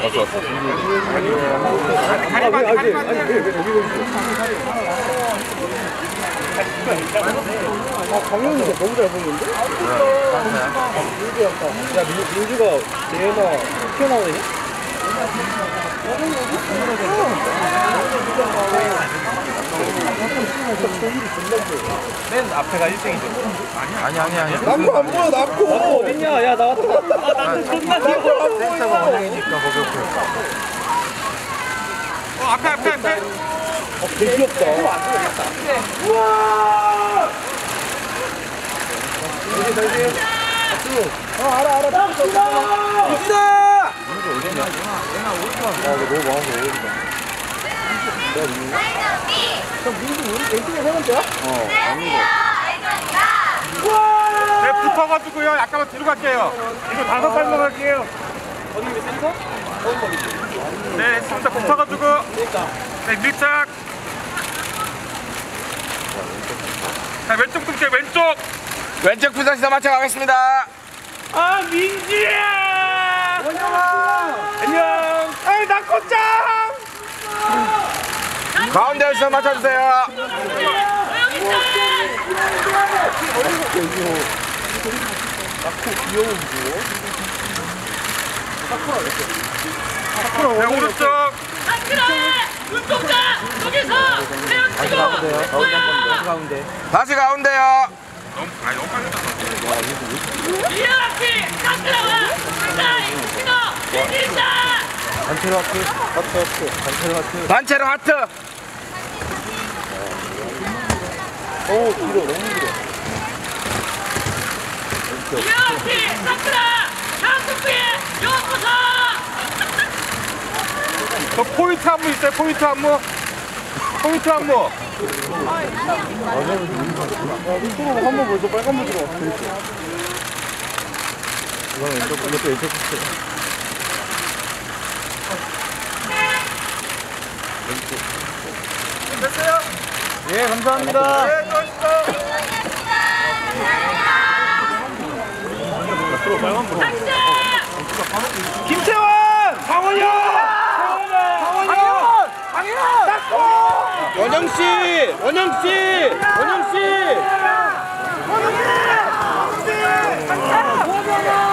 왔어. 강현이 너무 잘 보이는데? 야, 민주가 내나 튀어나오네? 맨 앞에가 1등이죠. 아니. 남고 안 보여, 남고! 어딨냐? 야, 나왔다. 남고 존나 뛰어. 센터가 원형이니까 거기 앞에. 되게 귀엽다. 우와! 알아. 민주다! 어딨냐? 너무 마음에 어울린다. 형, 민주 우리 왼쪽에 세 번째야? 네, 붙어가지고요. 약간만 뒤로 갈게요. 이거 5발만 갈게요. 어디 센터? 네, 진짜 붙어가지고. 네, 밀착. 자, 왼쪽 등게 왼쪽. 왼쪽 부산시도 맞춰가겠습니다. 아, 민지야! 원영아! 안녕. 아이, 나 콧장! 가운데에서 맞춰주세요. 네, 오른쪽. 눈동자 여기서 헤엄치고 가운데. 다시 가운데요. 너무 빨리 이렇게 상크라와 신호 밀자 단체로 하트. 단체로 하트. 단체로 하트. 오, 길어, 너무 길어. 이렇게 상크라 한국에 여고서 저 포인트 안무 있어요, 포인트 안무. 밑으로 한번 벌써 빨간불 들어왔어. 이거는 이것도 왼쪽 끝에. 됐어요? 예, 감사합니다. 네, 수고하셨습니다. 김태원! 강원영! 원영씨! 원영씨!